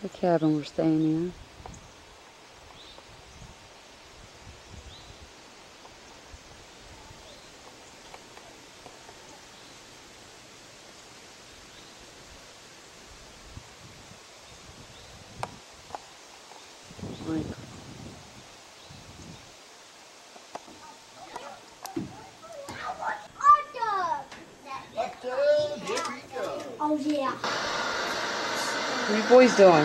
The cabin we're staying in. Oh yeah. What are you boys doing?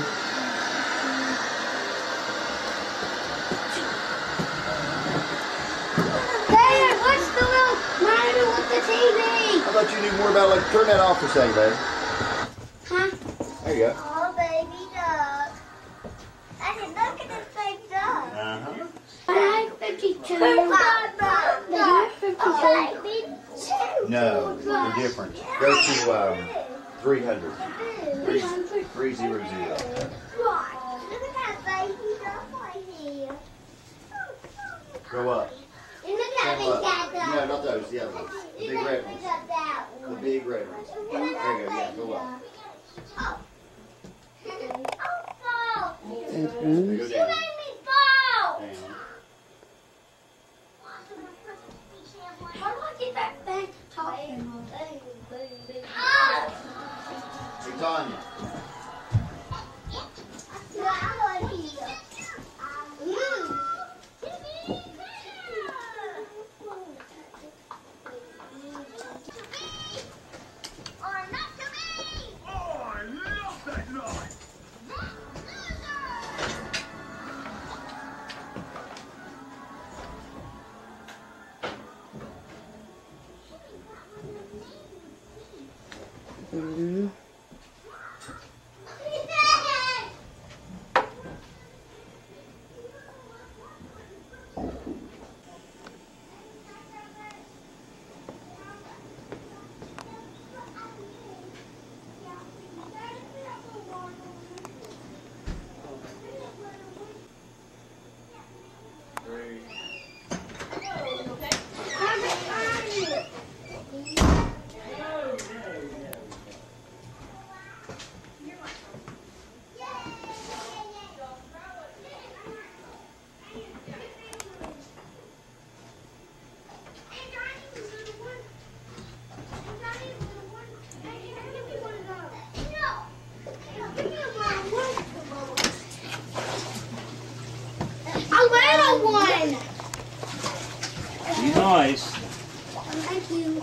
Dad, what's the little monitor with the TV? I thought you knew more about, like, turn that off for a second, baby. Huh? There you go. Oh, baby duck. I can look at this baby duck. Uh-huh. I have 52. They have 52. No, they're different. Go to 300. 300. Look at that baby duck right here. Go up. And look at me, Dad. No, not those. The other ones. The big red ones. The big red ones. There you go. Yeah, go up. Oh. Bedrooms. Go down. Down. How do I get that thing talking? Hey, Tanya. Mm-hmm. Be nice. Thank you.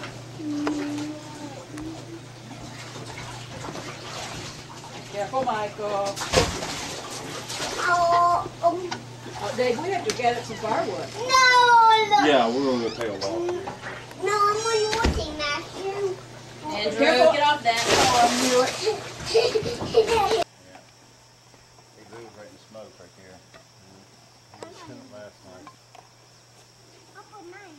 Careful, Michael. Oh, Well, Dave, we have to gather some firewood. no. Yeah, we're gonna go take a walk. No, I'm on your team, Matthew. Andrew, get off that. Hey, Boo's right in smoke right there. He was in it last night. I'll put mine.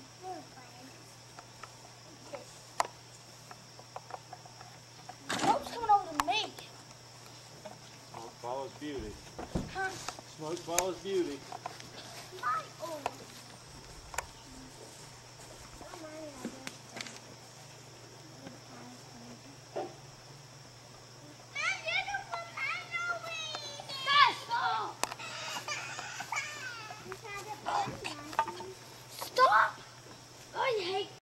Smoke's coming over to me. Smoke follows beauty. Huh? Smoke follows beauty.